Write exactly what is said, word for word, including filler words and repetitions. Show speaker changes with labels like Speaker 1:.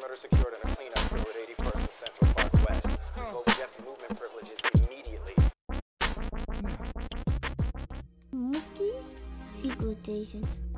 Speaker 1: perimeter secured and a cleanup crew at eighty-first and Central Park West. Revoke Jeff's movement privileges immediately.
Speaker 2: Mookie, secret agent.